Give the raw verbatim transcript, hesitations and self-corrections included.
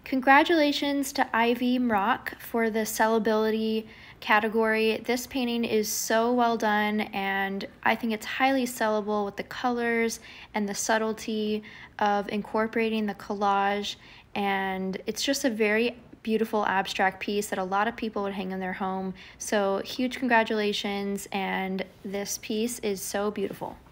Congratulations to Ivi Mrak for the Sellability category. This painting is so well done, and I think it's highly sellable with the colors and the subtlety of incorporating the collage, and it's just a very beautiful abstract piece that a lot of people would hang in their home. So huge congratulations, and this piece is so beautiful.